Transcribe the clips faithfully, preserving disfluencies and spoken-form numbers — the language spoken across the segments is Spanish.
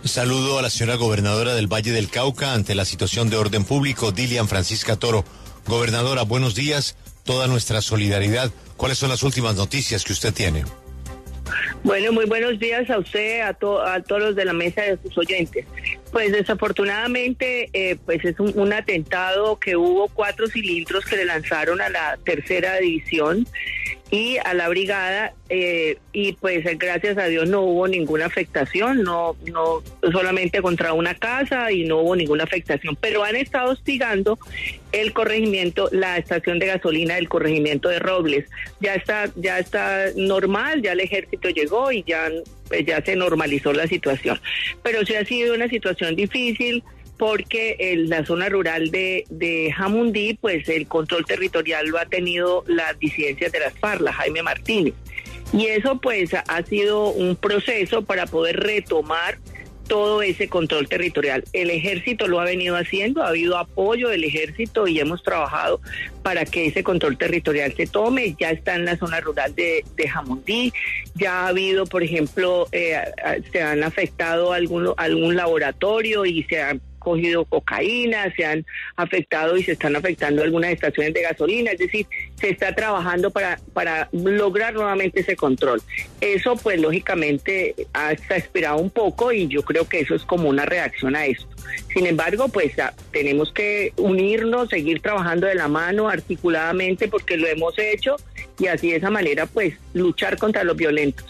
Saludo a la señora gobernadora del Valle del Cauca ante la situación de orden público, Dilian Francisca Toro. Gobernadora, buenos días, toda nuestra solidaridad. ¿Cuáles son las últimas noticias que usted tiene? Bueno, muy buenos días a usted, a, to a todos los de la mesa y a sus oyentes. Pues desafortunadamente, eh, pues es un, un atentado que hubo cuatro cilindros que le lanzaron a la tercera división y a la brigada, eh, y pues gracias a Dios no hubo ninguna afectación, no, no solamente contra una casa y no hubo ninguna afectación, pero han estado hostigando el corregimiento, la estación de gasolina del corregimiento de Robles. Ya está, ya está normal, ya el ejército llegó y ya, pues ya se normalizó la situación. Pero sí ha sido una situación difícil, porque en la zona rural de, de Jamundí, pues el control territorial lo ha tenido las disidencias de las FARC, la Jaime Martínez. Y eso pues ha sido un proceso para poder retomar todo ese control territorial. El ejército lo ha venido haciendo, ha habido apoyo del ejército y hemos trabajado para que ese control territorial se tome. Ya está en la zona rural de, de Jamundí, ya ha habido, por ejemplo, eh, se han afectado algún, algún laboratorio y se han cogido cocaína, se han afectado y se están afectando algunas estaciones de gasolina, es decir, se está trabajando para, para lograr nuevamente ese control. Eso pues lógicamente ha esperado un poco y yo creo que eso es como una reacción a esto. Sin embargo, pues a, tenemos que unirnos, seguir trabajando de la mano articuladamente porque lo hemos hecho y así de esa manera pues luchar contra los violentos.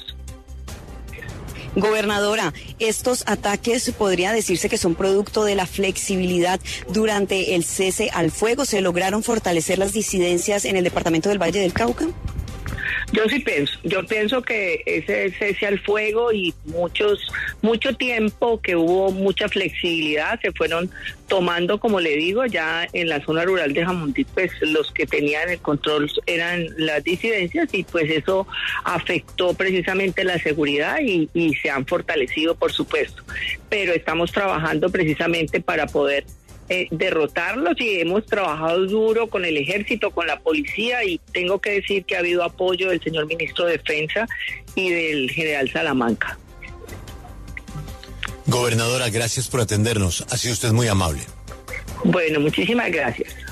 Gobernadora, estos ataques podría decirse que son producto de la flexibilidad durante el cese al fuego. ¿Se lograron fortalecer las disidencias en el departamento del Valle del Cauca? Yo sí pienso, yo pienso que ese cese al fuego y muchos, mucho tiempo que hubo mucha flexibilidad, se fueron tomando, como le digo, ya en la zona rural de Jamundí, pues los que tenían el control eran las disidencias y pues eso afectó precisamente la seguridad y, y se han fortalecido, por supuesto. Pero estamos trabajando precisamente para poder Eh, derrotarlos y hemos trabajado duro con el ejército, con la policía y tengo que decir que ha habido apoyo del señor ministro de Defensa y del general Salamanca. Gobernadora, gracias por atendernos. Ha sido usted muy amable. Bueno, muchísimas gracias.